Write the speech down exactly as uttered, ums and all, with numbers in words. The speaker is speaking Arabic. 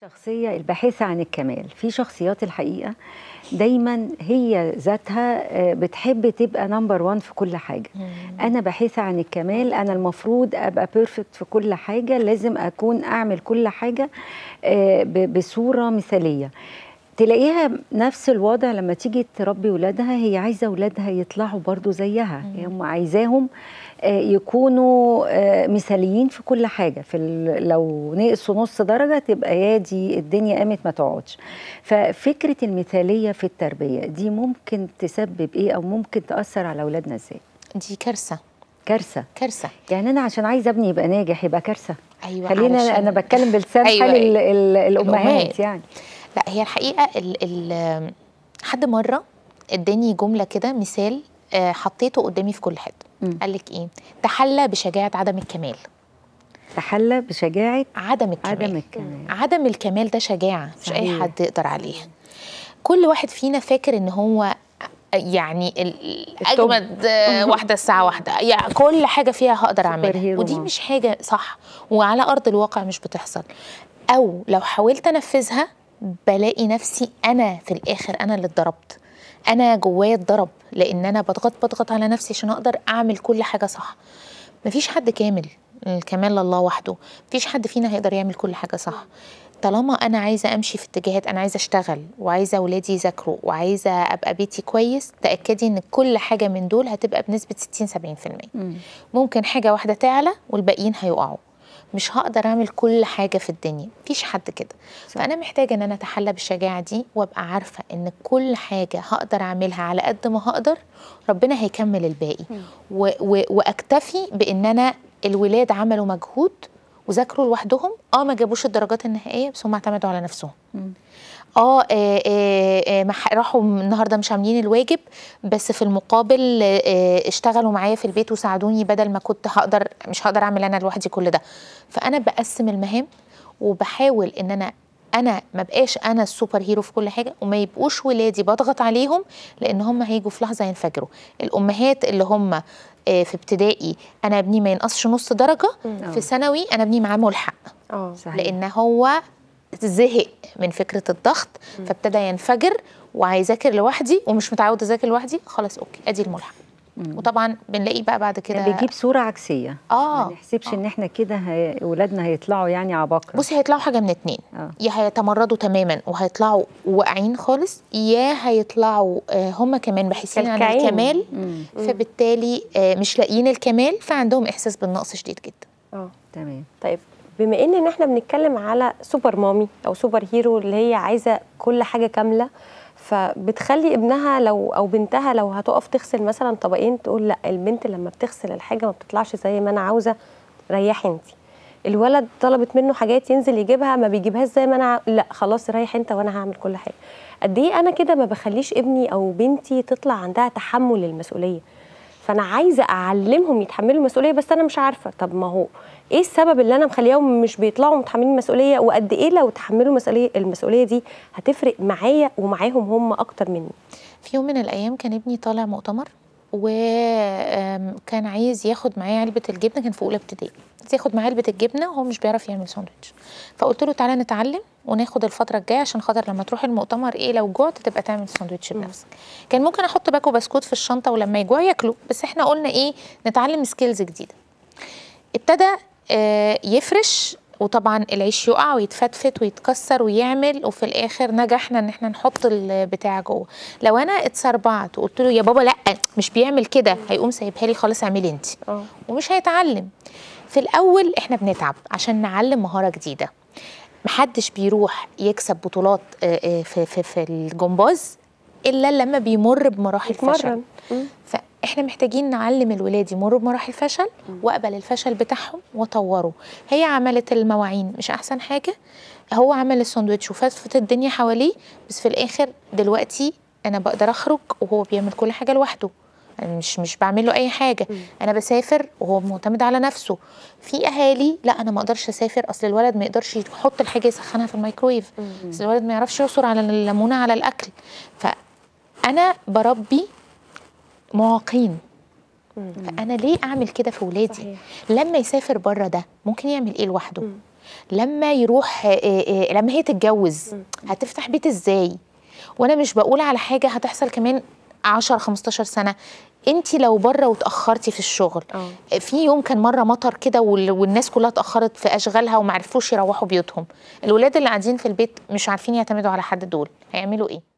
الشخصية الباحثة عن الكمال، في شخصيات الحقيقة دايما هي ذاتها بتحب تبقى نمبر وان في كل حاجة. مم. أنا باحثة عن الكمال، أنا المفروض أبقى بيرفكت في كل حاجة، لازم أكون أعمل كل حاجة بصورة مثالية. تلاقيها نفس الوضع لما تيجي تربي ولادها، هي عايزة ولادها يطلعوا برضو زيها، هم عايزاهم يكونوا مثاليين في كل حاجة. في لو نقصوا نص درجة تبقى يا دي الدنيا قامت ما تقعدش. ففكرة المثالية في التربية دي ممكن تسبب ايه او ممكن تأثر على اولادنا ازاي؟ دي كارثة كارثة كارثة. يعني انا عشان عايزه ابني يبقى ناجح يبقى كارثة. ايوه، خلينا علشان... انا بتكلم بلسان أيوة حال أيوة. الامهات, الأمهات يعني. لا، هي الحقيقة ال ال حد مرة اداني جملة كده، مثال حطيته قدامي في كل حته. قال لك ايه؟ تحلى بشجاعة عدم الكمال. تحلى بشجاعة عدم الكمال. عدم الكمال, عدم الكمال ده شجاعة مش أي حد يقدر عليها. كل واحد فينا فاكر إن هو يعني أجمد واحدة الساعة واحدة، يعني كل حاجة فيها هقدر أعملها، ودي مش حاجة صح، وعلى أرض الواقع مش بتحصل. أو لو حاولت أنفذها بلاقي نفسي أنا في الآخر أنا اللي اتضربت، أنا جوايا اتضرب، لأن أنا بضغط بضغط على نفسي عشان أقدر أعمل كل حاجة صح. مفيش حد كامل، الكمال لله وحده. مفيش حد فينا هيقدر يعمل كل حاجة صح. طالما أنا عايزة أمشي في اتجاهات، أنا عايزة أشتغل وعايزة أولادي يذاكروا وعايزة أبقى بيتي كويس، تأكدي إن كل حاجة من دول هتبقى بنسبة ستين سبعين في المية. ممكن حاجة واحدة تعلى والباقيين هيقعوا. مش هقدر اعمل كل حاجه في الدنيا، مفيش حد كده. فانا محتاجه ان انا اتحلى بالشجاعه دي، وابقى عارفه ان كل حاجه هقدر اعملها على قد ما هقدر، ربنا هيكمل الباقي. و و واكتفي بان انا الولاد عملوا مجهود وذاكروا لوحدهم، اه ما جابوش الدرجات النهائيه بس هم اعتمدوا على نفسهم. م. اه, آه, آه, آه راحوا النهارده مش عاملين الواجب، بس في المقابل آه اشتغلوا معايا في البيت وساعدوني، بدل ما كنت هقدر مش هقدر اعمل انا لوحدي كل ده. فانا بقسم المهام وبحاول ان انا انا ما بقاش انا السوبر هيرو في كل حاجه، وما يبقوش ولادي بضغط عليهم، لان هم هيجوا في لحظه ينفجروا. الامهات اللي هم في ابتدائي انا ابني ما ينقصش نص درجه، م. في ثانوي انا ابني معاه ملحق، اه لان هو زهق من فكره الضغط، م. فابتدى ينفجر وعايز اذاكر لوحدي ومش متعود اذاكر لوحدي، خلاص اوكي ادي الملحق. مم. وطبعا بنلاقي بقى بعد كده يعني بيجيب صوره عكسيه. اه ما نحسبش آه. ان احنا كده هي... ولادنا هيطلعوا يعني عباقره. بصي، هيطلعوا حاجه من اتنين، آه. يا هيتمردوا تماما وهيطلعوا واقعين خالص، يا هيطلعوا آه هم كمان باحثين عن الكمال، مم. فبالتالي آه مش لاقيين الكمال، فعندهم احساس بالنقص شديد جدا. اه تمام. طيب بما ان احنا بنتكلم على سوبر مامي او سوبر هيرو اللي هي عايزه كل حاجه كامله، فبتخلي ابنها لو او بنتها لو هتقف تغسل مثلا طبقين تقول لا، البنت لما بتغسل الحاجه ما بتطلعش زي ما انا عاوزه، ريحي انت. الولد طلبت منه حاجات ينزل يجيبها ما بيجيبهاش زي ما انا، لا خلاص ريح انت وانا هعمل كل حاجه. قد ايه انا كده ما بخليش ابني او بنتي تطلع عندها تحمل المسؤوليه. فانا عايزه اعلمهم يتحملوا المسؤوليه، بس انا مش عارفه طب ما هو ايه السبب اللي انا مخليهم مش بيطلعوا متحملين المسؤوليه، وقد ايه لو تحملوا المسؤوليه المسؤوليه دي هتفرق معايا ومعاهم هم اكتر مني. في يوم من الايام كان ابني طالع مؤتمر وكان عايز ياخد معاه علبه الجبنه، كان في اولى ابتدائي، عايز ياخد معاه علبه الجبنه وهو مش بيعرف يعمل ساندوتش. فقلت له تعالى نتعلم وناخد الفتره الجايه عشان خاطر لما تروح المؤتمر ايه لو جوعت تبقى تعمل ساندوتش بنفسك. كان ممكن احط باكو بسكوت في الشنطه ولما يجوع ياكلوا، بس احنا قلنا ايه نتعلم سكيلز جديده. ابتدى آه يفرش، وطبعا العيش يقع ويتفتفت ويتكسر ويعمل، وفي الاخر نجحنا ان احنا نحط البتاع جوه. لو انا اتسربعت وقلت له يا بابا لا مش بيعمل كده، هيقوم سايبها لي خالص اعملي انت، ومش هيتعلم. في الاول احنا بنتعب عشان نعلم مهاره جديده. محدش بيروح يكسب بطولات في في في الجمباز الا لما بيمر بمراحل فشل. فاحنا محتاجين نعلم الولاد يمروا بمراحل فشل، واقبل الفشل بتاعهم واطوره. هي عملت المواعين مش احسن حاجه، هو عمل الساندوتش وفتفت الدنيا حواليه، بس في الاخر دلوقتي انا بقدر اخرج وهو بيعمل كل حاجه لوحده، أنا مش مش بعمل له اي حاجه. م. انا بسافر وهو معتمد على نفسه. في اهالي لا انا ما اقدرش اسافر، اصل الولد ما يقدرش يحط الحاجه يسخنها في الميكرويف، م. اصل الولد ما يعرفش يعصر على الليمونه على الاكل. فانا بربي معاقين، فانا ليه اعمل كده في ولادي؟ صحيح. لما يسافر بره ده ممكن يعمل ايه لوحده؟ م. لما يروح لما هي تتجوز هتفتح بيت ازاي؟ وانا مش بقول على حاجه هتحصل كمان عشرة خمستاشر سنه. انت لو بره وتاخرتي في الشغل، أوه. في يوم كان مره مطر كده والناس كلها اتاخرت في اشغالها وما عرفوش يروحوا بيوتهم، الولاد اللي قاعدين في البيت مش عارفين يعتمدوا على حد، دول هيعملوا ايه؟